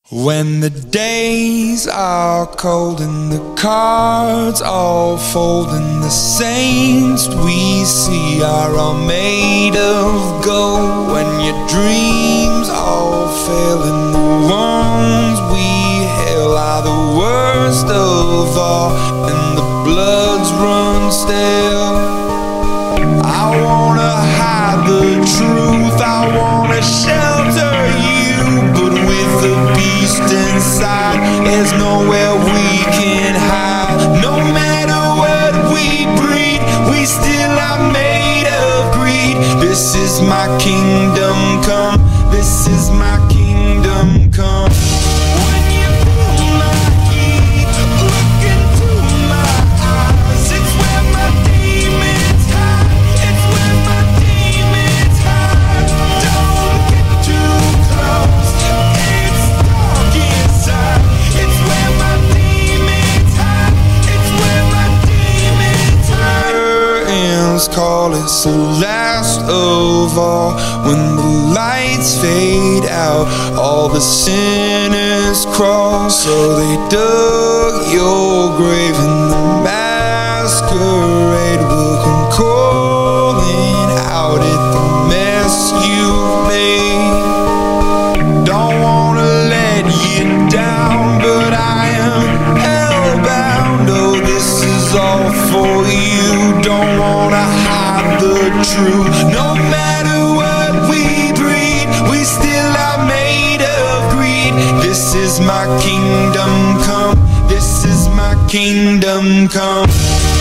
When the days are cold and the cards all fold and the saints we see are all made of gold, when your dreams all fail and the ones we hail are the worst of all and the bloods run stale, I wanna hide the truth, I wanna shelter you, but with the beast inside, there's nowhere we can hide. No matter what we breed, we still are made of greed. This is my kingdom come, this is my kingdom come. When you feel my heat, look into my eyes, it's where my demons hide, it's where my demons hide. Don't get too close, it's dark inside, it's where my demons hide, it's where my demons hide. Curtains call, it's the last of all. When the lights fade out, all the sinners crawl. So they dug your grave and the masquerade will come calling out at the mess you've made. Don't wanna let you down, but I am hellbound. Oh, this is all for you. Don't wanna hide the truth. No matter what we breed, we still are made of greed. This is my kingdom come, this is my kingdom come.